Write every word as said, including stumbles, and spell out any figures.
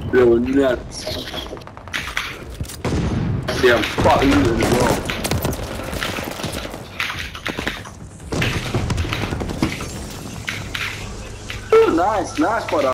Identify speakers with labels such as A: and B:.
A: Real nuts. Damn, fuck, you in the wall. Nice, nice, but